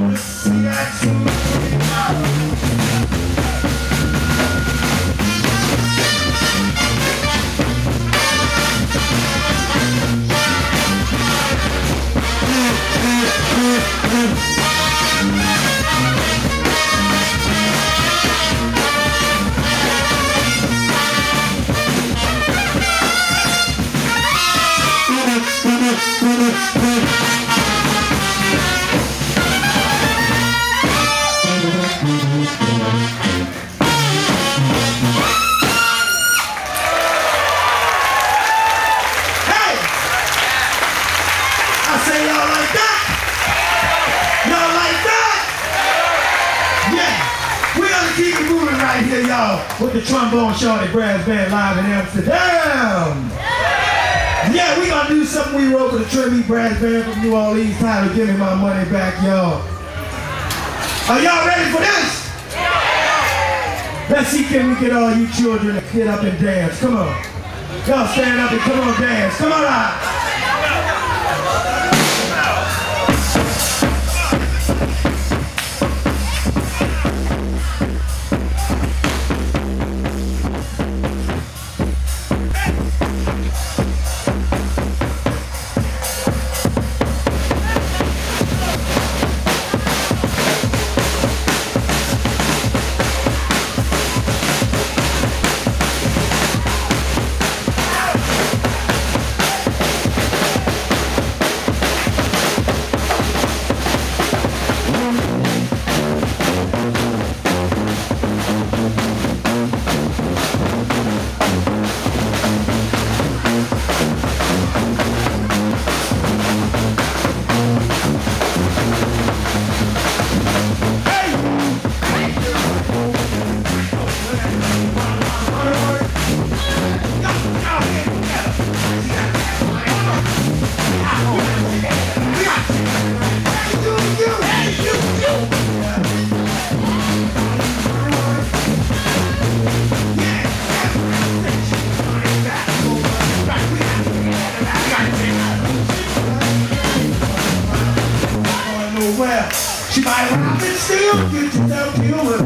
With the trombone shorty brass band live in Amsterdam. Yeah, we gonna do something we wrote with the Trinity Brass Band from New Orleans titled Give Me My Money Back, y'all. Are y'all ready for this? Let's see, can we get all you children to get up and dance? Come on. Y'all stand up and come on, dance. Come on out. She might rock and steal, get yourself killed.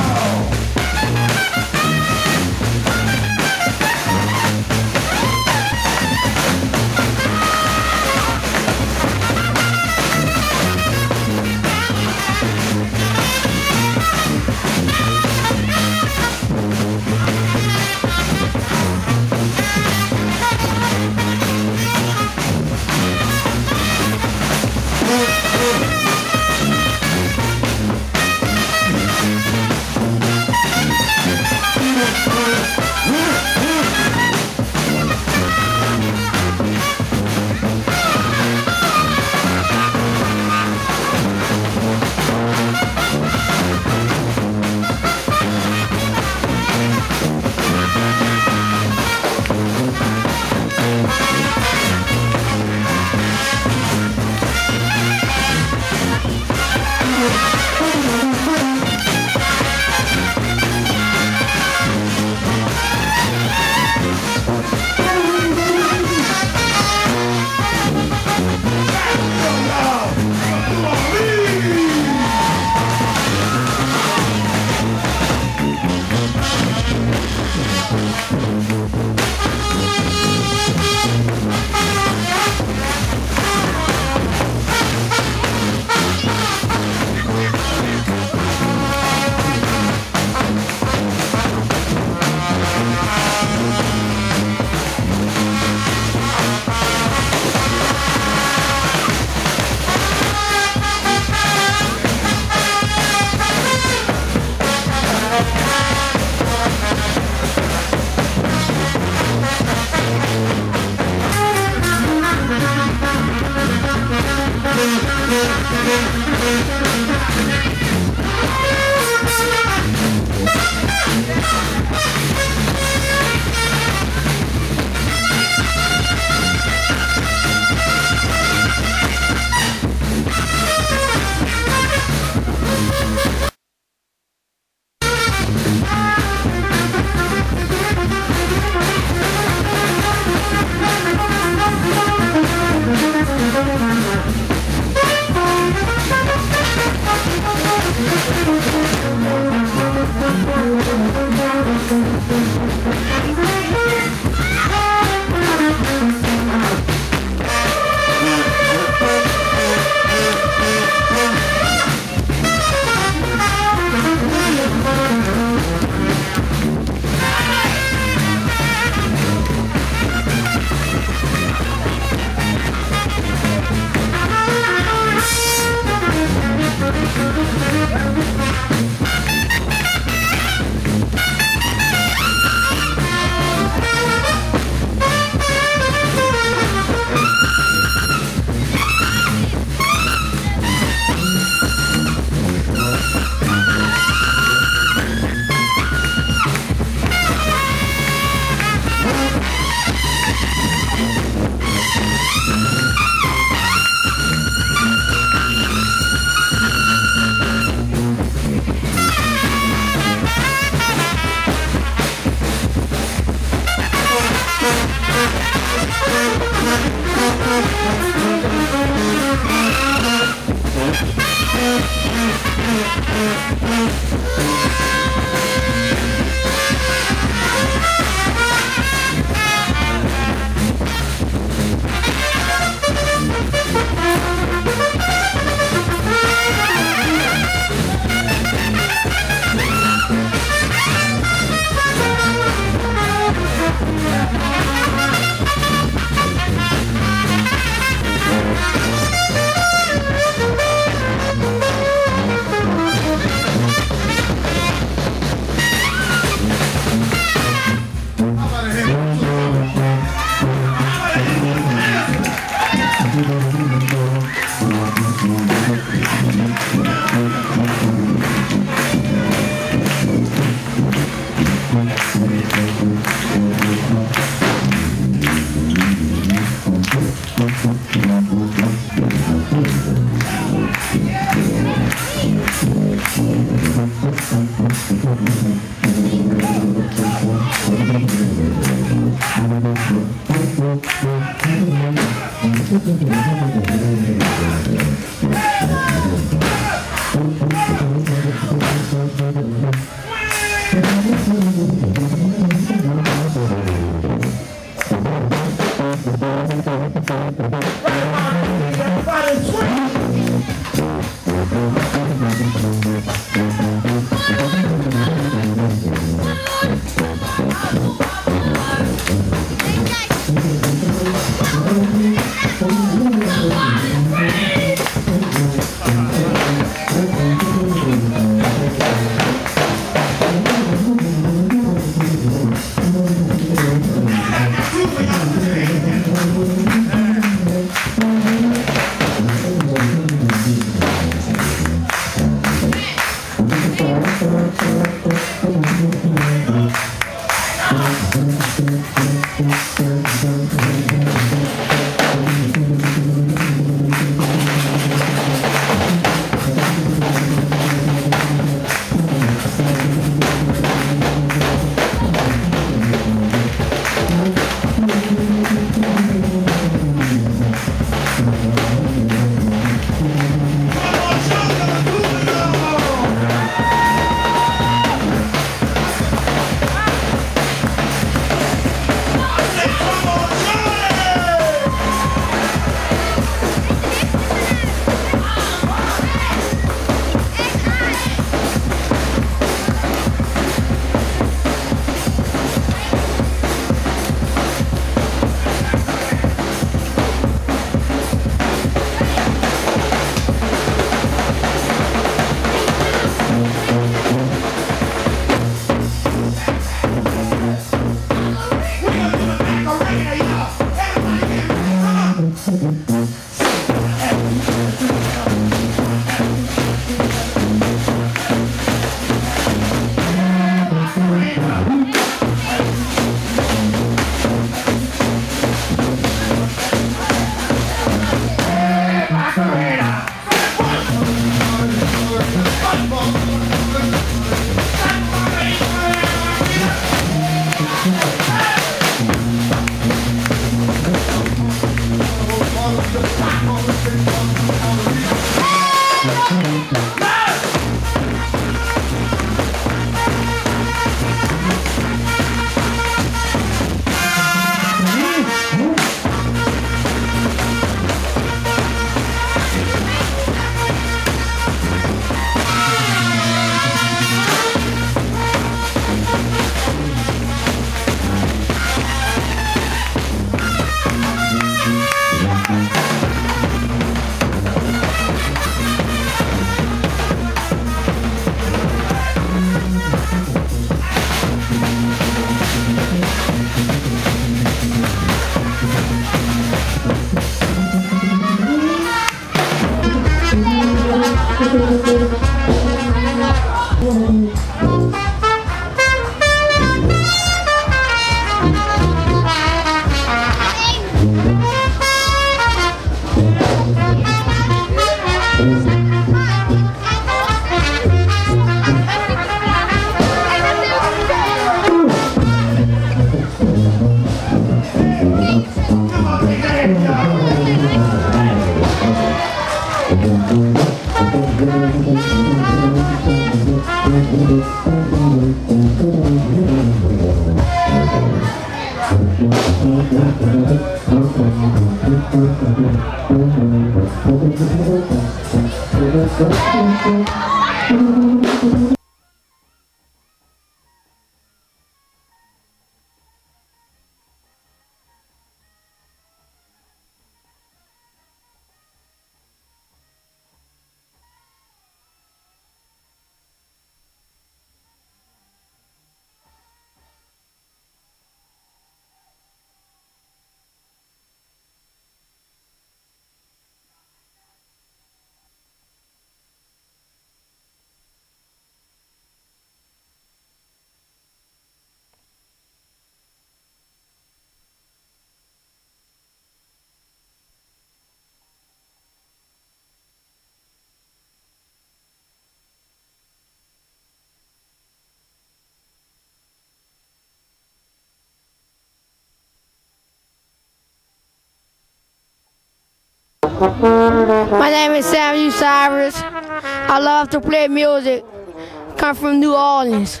My name is Samuel Cyrus. I love to play music. Come from New Orleans.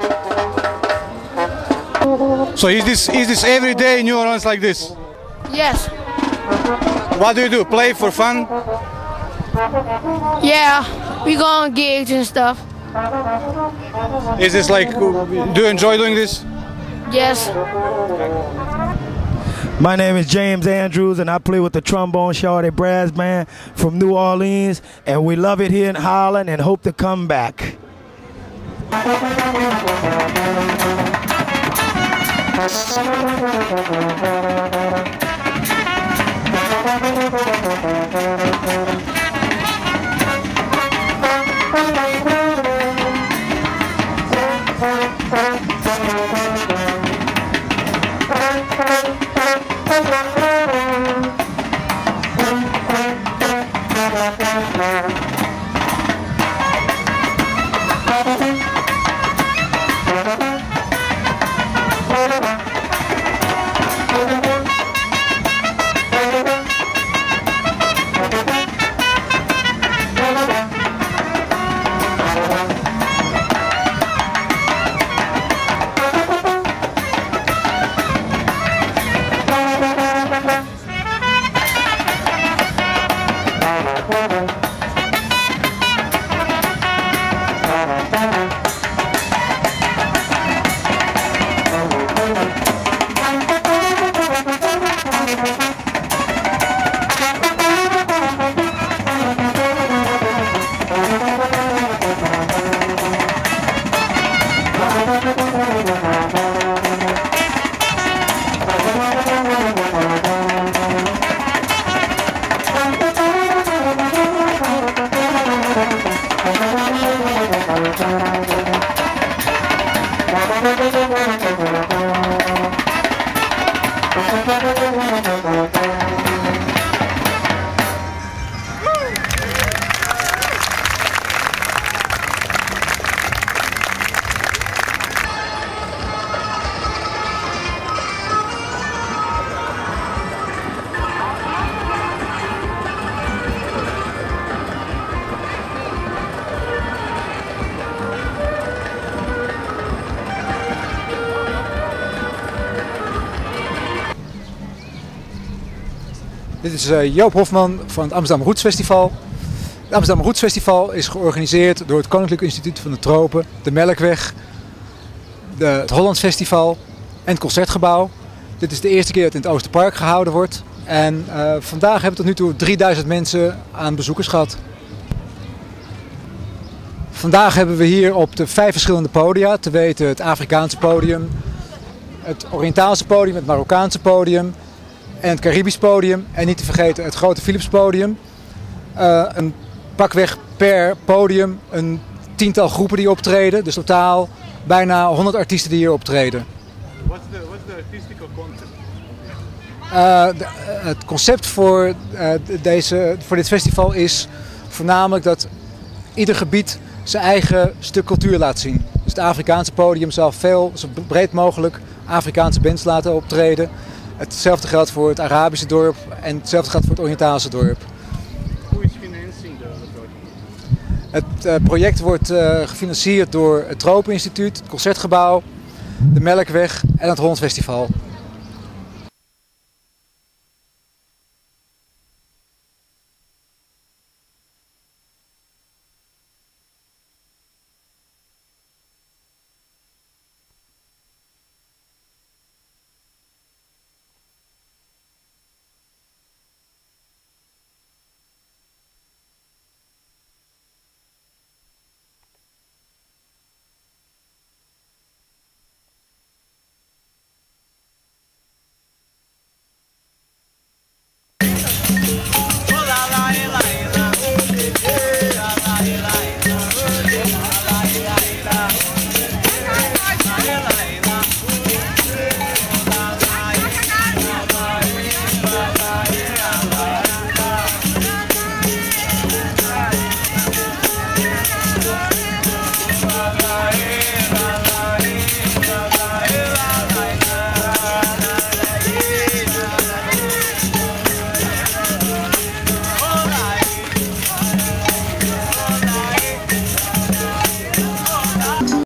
So is this every day in New Orleans like this? Yes. What do? Play for fun? Yeah, we go on gigs and stuff. Is this like, do you enjoy doing this? Yes. My name is James Andrews, and I play with the Trombone Shorty Brass Band from New Orleans, and we love it here in Holland and hope to come back. Dit is Joop Hofman van het Amsterdam Roots Festival. Het Amsterdam Roots Festival is georganiseerd door het Koninklijk Instituut van de Tropen, de Melkweg, het Hollands Festival en het Concertgebouw. Dit is de eerste keer dat het in het Oosterpark gehouden wordt. En vandaag hebben we tot nu toe 3000 mensen aan bezoekers gehad. Vandaag hebben we hier op de 5 verschillende podia, te weten het Afrikaanse podium, het Oriëntaalse podium, het Marokkaanse podium en het Caribisch podium. En niet te vergeten het grote Philips podium. Een pakweg per podium een 10-tal groepen die optreden. Dus totaal bijna 100 artiesten die hier optreden. What's the artistical concept? Het concept voor dit festival is voornamelijk dat ieder gebied zijn eigen stuk cultuur laat zien. Dus het Afrikaanse podium zal zo breed mogelijk Afrikaanse bands laten optreden. Hetzelfde geldt voor het Arabische dorp en hetzelfde geldt voor het Oriëntaalse dorp. Who is financing the project? Het project wordt gefinancierd door het Tropeninstituut, het Concertgebouw, de Melkweg en het Hollands Festival.